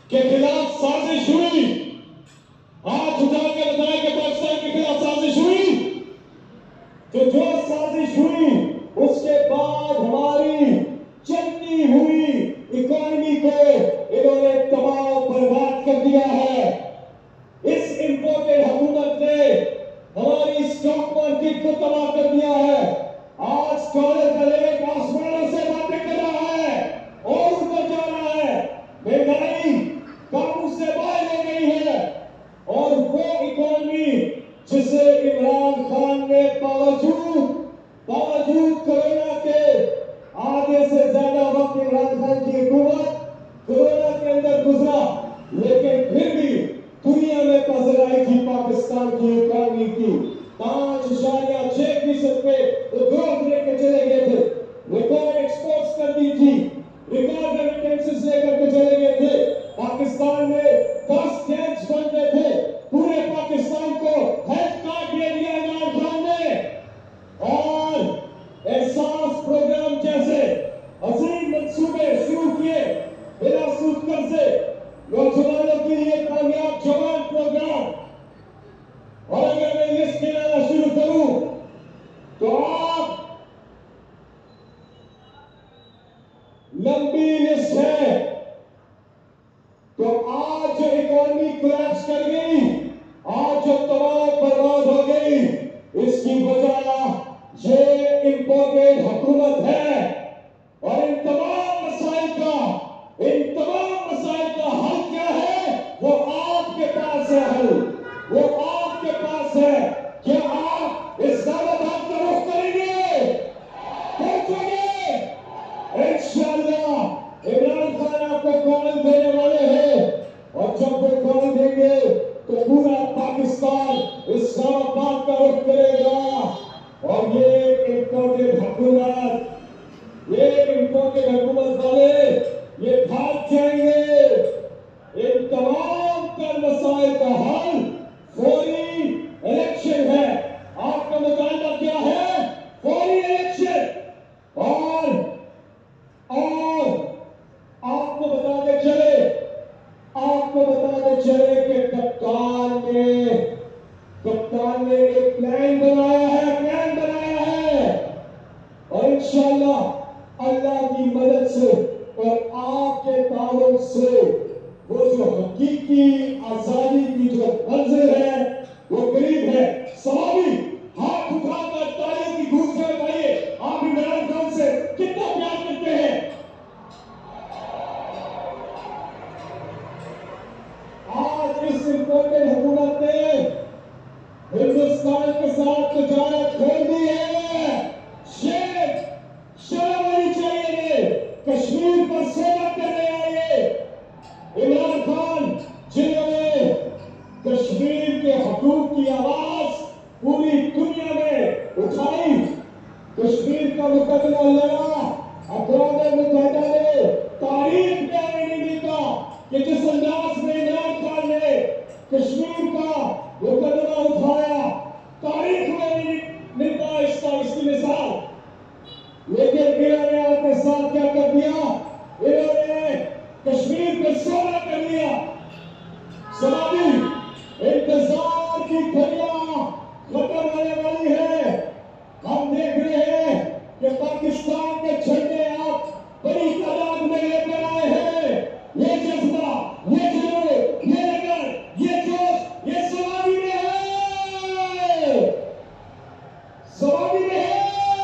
کے خلاف سازش ہوئی. ہاتھ اٹھا کے بتائیں کہ پاکستان کے خلاف سازش ہوئی. تو جو سازش ہوئی اس کے بعد ہماری چلتی ہوئی اکانومی کو انہوں نے تباہ و برباد کر دیا ہے. اس امپورٹڈ حکومت نے ہماری اسٹاک مارکیٹ کو تباہ کر دیا ہے. آج ڈالر کا ریٹ آسمانوں سے باتیں کر رہا ہے اور اوپر جا رہا ہے. مہنگائی قابو سے باہر ہو گئی ہے اور وہ اکانومی جسے عمران خان نے باوجود کورونا کے آدھے سے زیادہ وقت عمران خان کی حکومت کورونا کے اندر گزرا، لیکن پھر بھی دنیا میں نظر آئی تھی پاکستان کی اکانومی کی 5.6% پہ وہ گروتھ لے کے چلے گئے تھے. ریکارڈ ایکسپورٹس کر دی تھی، ریکارڈ ریمیٹنسز لے کر کے چلے گئے تھے. پاکستان میں 10 ٹینکس بن گئے تھے. پورے پاکستان کو ہیلتھ کارڈ دے دیا عمران خان نے اور احساس پروگرام جیسے عظیم منصوبے شروع کیے بلا سود قرضے نوجوانوں کے لیے کامیاب جوان پروگرام. اور اگر میں لسٹ گنانا شروع کروں تو آپ لمبی لسٹ ہے. تو آج جو اکانومی کریش کر گئی، آج جو تباہ برباد ہو گئی، اس کی وجہ یہ امپورٹڈ حکومت ہے. اور ان تمام مسائل کا حل کیا ہے؟ وہ آپ کے پاس ہے. حل وہ آپ کے پاس ہے. کیا آپ اس دعوت آپ کا رخ کریں گے؟ پہنچیں گے انشاءاللہ. عمران خان آپ کو کال دینے والے ہیں اور جب وہ کال دیں گے تو پورا پاکستان اسلام آباد کا رخ کرے گا. اور یہ امپورٹڈ حکومت والے یہ بھاگ جائیں گے. ان تمام تر مسائل کا حل فوری الیکشن ہے. آپ کا مطالبہ کیا ہے؟ فوری الیکشن. اور آپ کو بتاتے چلے کہ کپتان نے ایک پلان بنایا ہے اور انشاءاللہ اللہ کی مدد سے اور آپ کے تعاون سے وہ جو حقیقی آزادی کی جو منظر ہے وہ قریب ہے. سوابی ہاتھ اٹھا کر تالیوں کی گونج سے بتائیے آپ عمران خان سے کتنا پیار کرتے ہیں. آج اس امپورٹڈ حکومت نے ہندوستان کے ساتھ تجارت کھول دی ہے. شرم ہونی چاہیے. کشمیر پر سودا کرنے آئے عمران خان جنہوں نے کشمیر کے حقوق کی آواز پوری دنیا میں اٹھائی، کشمیر کا مقدمہ لڑا. اقوام متحدہ نے تاریخ میں ہمیں نہیں ملتا کہ جس انداز میں عمران خان نے کشمیر کا مقدمہ اٹھایا، تاریخ میں نہیں ملتا اس کی مثال. لیکن انہوں نے آپ کے ساتھ کیا کر دیا؟ انہوں نے کشمیر پہ سودا کر لیا. سوابی انتظار کی گھڑیاں ختم ہونے والی ہے. ہم دیکھ رہے ہیں کہ پاکستان کے جھنڈے آپ بڑی تعداد میں لے کر آئے ہیں. یہ جذبہ، یہ جنون، یہ لگن، یہ جوش، یہ سوابی میں ہے. سوابی میں ہے.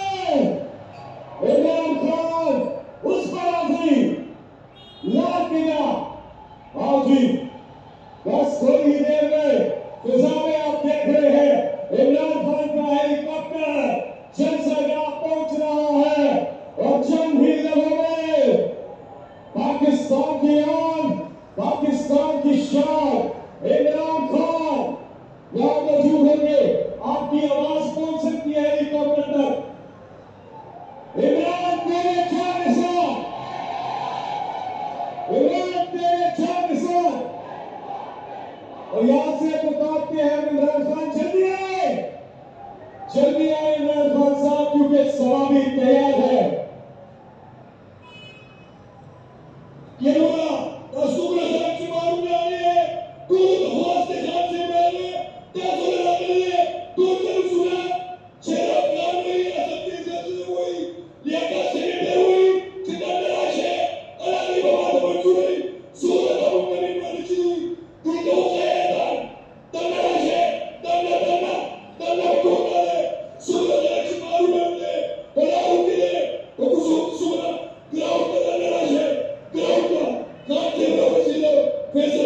عمران خان اس پر راضی، لال قلعہ. آؤ جی بس تھوڑی ہی دیر میں فضا میں آپ دیکھ رہے ہیں عمران خان کا ہیلی کاپٹر جلسہ پہنچ رہا ہے اور چند ہی لمحوں میں پاکستان کی آن، پاکستان کی شان عمران خان یہاں موجود ہوں گے. آپ کی آواز پہنچ سکتی ہے ہیلی کاپٹر تک. عمران تیرے چار نشان، عمران تیرے چار نشان. اور یہاں سے بتاتے ہیں عمران خان جلدی آئے عمران خان صاحب کیونکہ سوابی تیار ہے. یہ لوگا رسول اللہ کی پھر سے